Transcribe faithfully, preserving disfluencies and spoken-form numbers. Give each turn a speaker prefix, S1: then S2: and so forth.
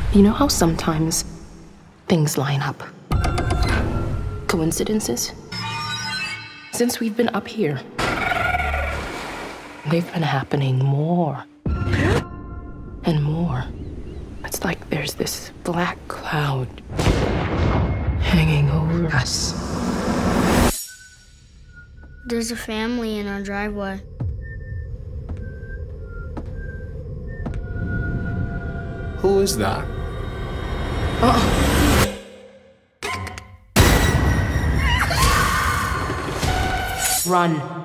S1: You know how sometimes things line up? Coincidences? Since we've been up here, they've been happening more and more. It's like there's this black cloud hanging over us.
S2: There's a family in our driveway.
S3: Who is that?
S1: Uh-uh. Run.